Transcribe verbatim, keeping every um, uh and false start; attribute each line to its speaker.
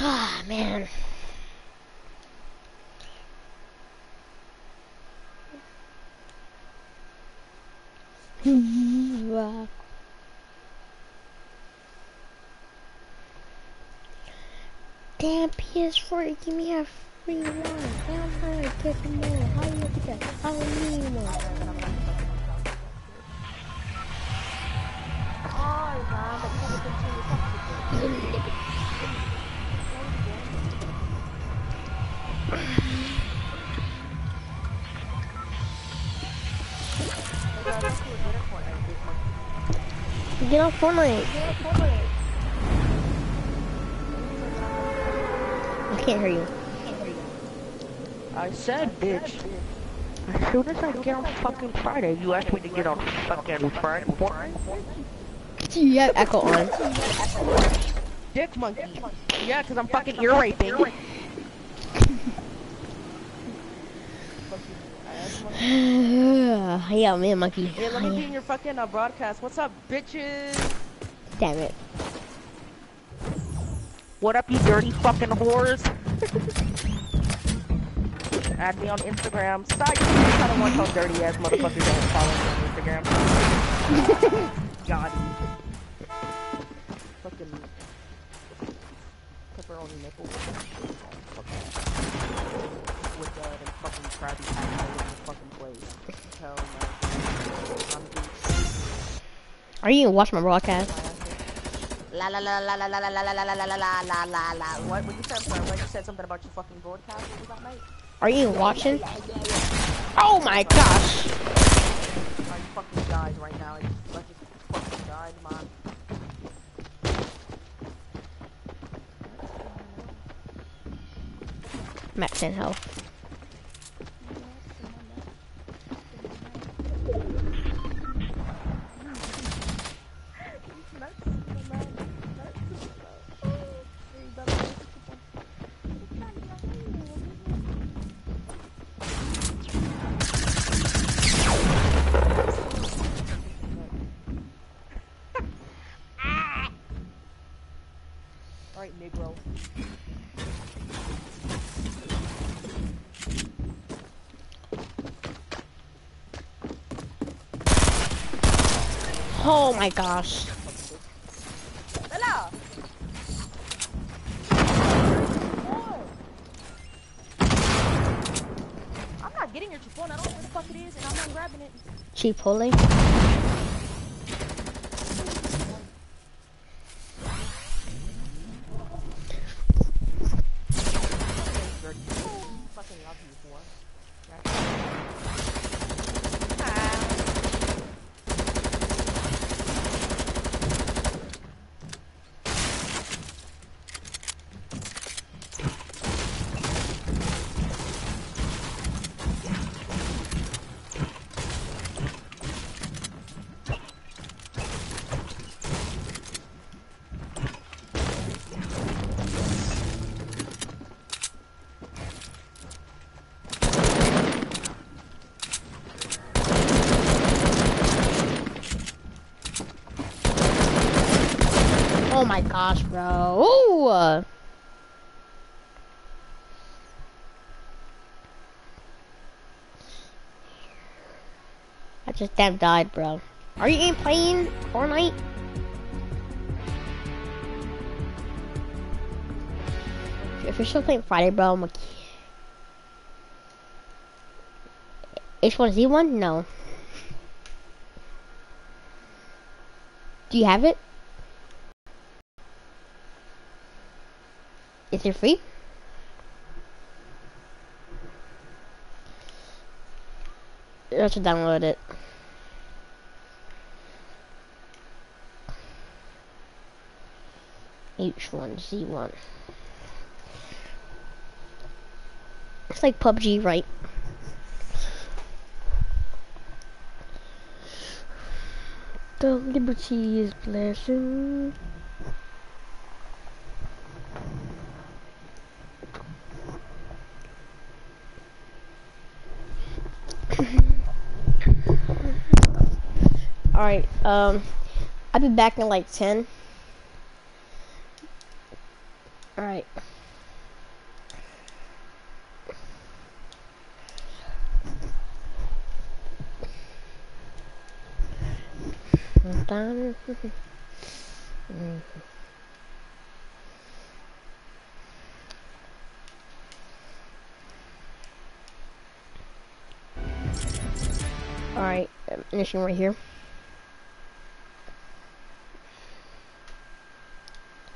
Speaker 1: Ah, man. Damn, P S four, give me a free one. Now I'm trying to get some more. How do you get that? I don't need one. Get off Fortnite. I can't hear you.
Speaker 2: I said, bitch. As soon as I get on fucking Friday, you asked me to get on fucking Friday.
Speaker 1: You have echo on.
Speaker 2: Dick monkey. Yeah, cause I'm fucking ear raping.
Speaker 1: Yeah, man, monkey.
Speaker 2: Hey, let me be in your fucking uh, broadcast. What's up, bitches?
Speaker 1: Damn it.
Speaker 2: What up, you dirty fucking whores? Add me on Instagram. Side, I don't want to tell dirty ass motherfuckers don't follow me on Instagram. God. Fucking pepperoni nipple. With uh, them fucking crabby hats all over the fucking place. Hell no.
Speaker 1: Are you gonna watch my broadcast?
Speaker 2: La la la la la la la la la la la la la la la la. What? What you said? What you said something about your fucking broadcast? What was that, mate?
Speaker 1: Are you watching? Oh my gosh!
Speaker 2: I fucking died right now. I just fucking died, man.
Speaker 1: I'm at ten health.
Speaker 2: Alright, Negro.
Speaker 1: Oh my gosh.
Speaker 2: Hello. I'm not getting your Chipotle. I don't know what the fuck it is, and I'm not grabbing it.
Speaker 1: Chipotle? Oh my gosh, bro. Ooh. I just damn died, bro. Are you even playing Fortnite? If you're still playing Friday, bro, I'm like... H one Z one? No. Do you have it? Is it free? You have to download it. H one Z one. It's like P U B G, right? The liberty is blessing. Alright, um, I'll be back in like ten. Alright. Done. Alright, mission right here.